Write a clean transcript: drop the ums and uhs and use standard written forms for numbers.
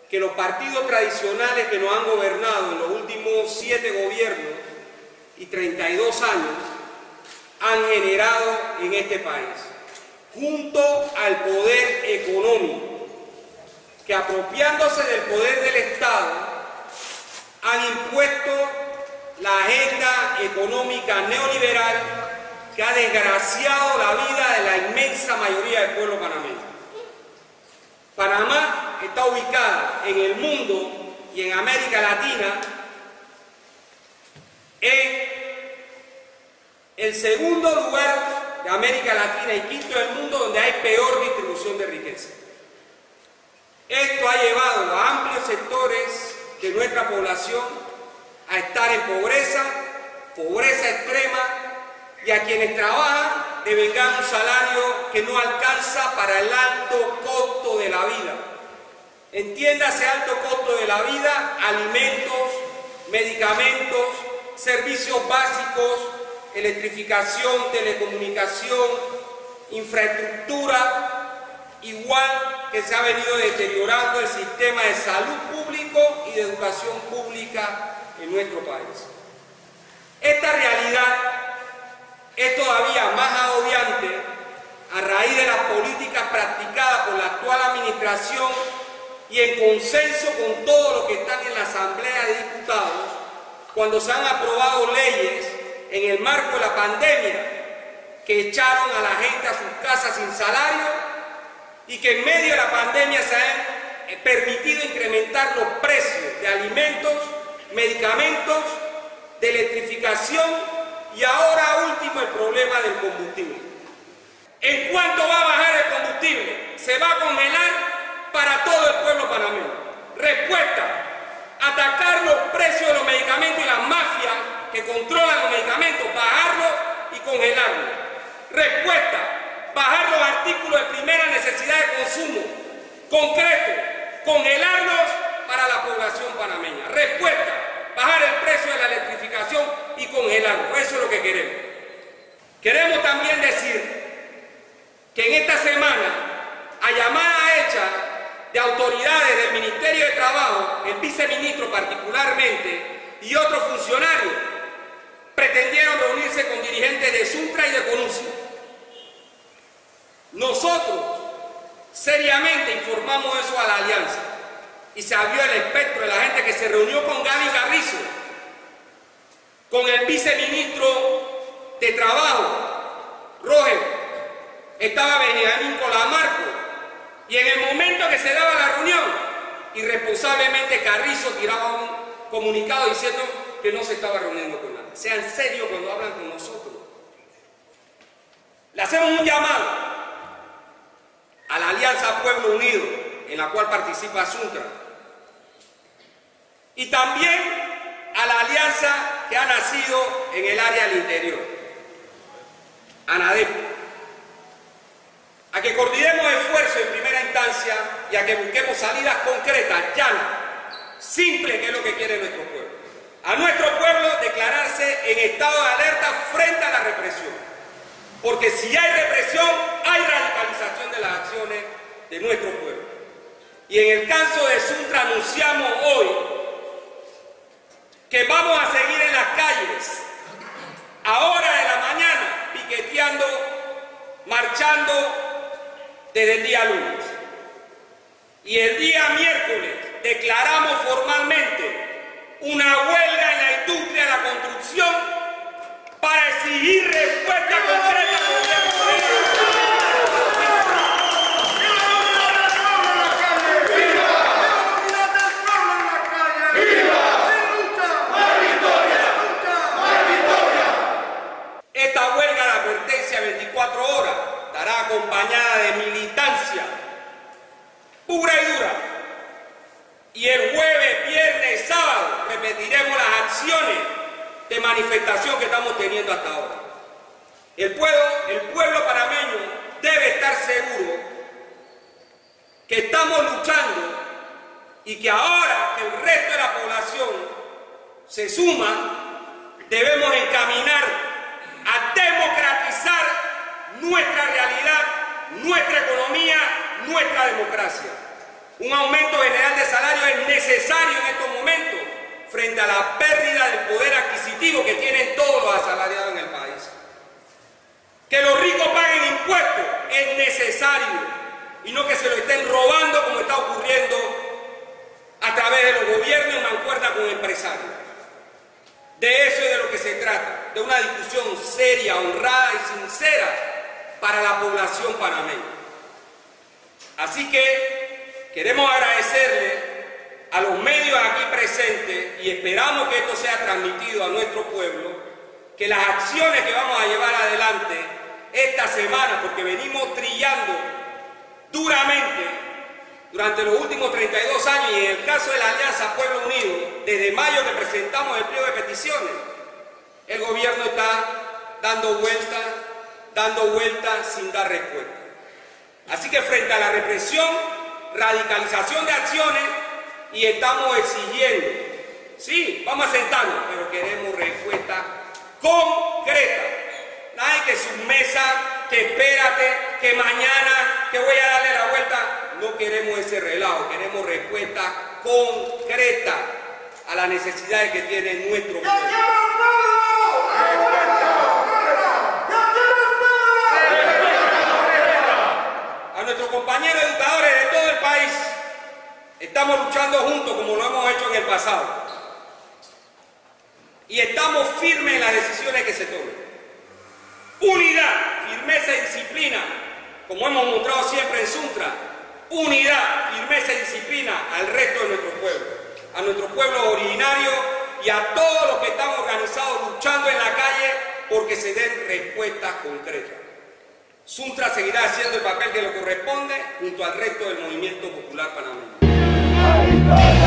que los partidos tradicionales que nos han gobernado en los últimos 7 gobiernos y 32 años han generado en este país, junto al poder económico, que apropiándose del poder del Estado han impuesto la agenda económica neoliberal que ha desgraciado la vida de la inmensa mayoría del pueblo panameño. Panamá está ubicada en el mundo y en América Latina en el segundo lugar de América Latina y quinto del mundo donde hay peor distribución de riqueza. Esto ha llevado a amplios sectores de nuestra población a estar en pobreza, pobreza extrema, y a quienes trabajan devengan un salario que no alcanza para el alto costo de la vida. Entiéndase alto costo de la vida: alimentos, medicamentos, servicios básicos, electrificación, telecomunicación, infraestructura, igual que se ha venido deteriorando el sistema de salud público y de educación pública en nuestro país. Esta realidad es todavía más agobiante a raíz de las políticas practicadas por la actual administración y en consenso con todos los que están en la Asamblea de Diputados, cuando se han aprobado leyes en el marco de la pandemia que echaron a la gente a sus casas sin salario y que en medio de la pandemia se han permitido incrementar los precios de alimentos, medicamentos, de electrificación y ahora último el problema del combustible. ¿En cuánto va a bajar el combustible? Se va a congelar para todo el pueblo panameño. Respuesta: atacar los precios de los medicamentos y las mafias que controlan los medicamentos, bajarlos y congelarlos. Respuesta: bajar los artículos de primera necesidad de consumo, concreto, congelarlos para la población panameña. Respuesta: bajar el precio de la electrificación y congelarlo. Eso es lo que queremos. Queremos también decir que en esta semana, a llamada hecha de autoridades del Ministerio de Trabajo, el viceministro particularmente y otros funcionarios pretendieron reunirse con dirigentes de Suntra y de Conusio. Nosotros seriamente informamos eso a la alianza y se abrió el espectro de la gente que se reunió con Gaby Garrizo, con el viceministro de Trabajo, Roger, estaba Benjamín Colamarco, y en el momento que se daba la reunión, irresponsablemente Carrizo tiraba un comunicado diciendo que no se estaba reuniendo con nadie. Sean serios cuando hablan con nosotros. Le hacemos un llamado a la Alianza Pueblo Unido, en la cual participa Suntra, y también a la alianza que ha nacido en el área del interior, ANADEP, a que coordinemos esfuerzos en primera instancia y a que busquemos salidas concretas, llanas, simples, que es lo que quiere nuestro pueblo. A nuestro pueblo declararse en estado de alerta frente a la represión, porque si hay represión, hay radicalización de las acciones de nuestro pueblo. Y en el caso de Suntra anunciamos hoy que vamos a seguir en las calles a horas de la mañana, piqueteando, marchando desde el día lunes. Y el día miércoles declaramos formalmente una huelga en la industria de la construcción para exigir respuesta concreta al gobierno. Esta huelga de advertencia 24 horas estará acompañada de militancia pura y dura. Y el jueves, viernes, sábado repetiremos las acciones de manifestación que estamos teniendo hasta ahora. El pueblo panameño debe estar seguro que estamos luchando y que ahora que el resto de la población se suma, debemos encaminar a democratizar nuestra realidad, nuestra economía, nuestra democracia. Un aumento general de salario es necesario en estos momentos frente a la pérdida del poder adquisitivo que tienen todos los asalariados en el país. Que los ricos paguen impuestos es necesario y no que se lo estén robando como está ocurriendo a través de los gobiernos en mancuerna con empresarios. De eso es de lo que se trata, de una discusión seria, honrada y sincera para la población panameña. Así que queremos agradecerle a los medios aquí presentes y esperamos que esto sea transmitido a nuestro pueblo, que las acciones que vamos a llevar adelante esta semana, porque venimos trillando duramente durante los últimos 32 años, y en el caso de la Alianza Pueblo Unido, desde mayo que presentamos el pliego de peticiones, el gobierno está dando vueltas sin dar respuesta. Así que frente a la represión, radicalización de acciones, y estamos exigiendo, sí, vamos a sentarnos, pero queremos respuesta concreta. Nadie que su mesa, que espérate, que mañana, que voy a darle la vuelta. No queremos ese relajo, queremos respuesta concreta a las necesidades que tiene nuestro pueblo. A nuestros compañeros educadores de todo el país, estamos luchando juntos como lo hemos hecho en el pasado. Y estamos firmes en las decisiones que se tomen. Unidad, firmeza y disciplina, como hemos mostrado siempre en Suntra. Unidad, firmeza y disciplina al resto de nuestro pueblo, a nuestros pueblos originarios y a todos los que están organizados luchando en la calle porque se den respuestas concretas. Suntra seguirá haciendo el papel que le corresponde junto al resto del movimiento popular panameño.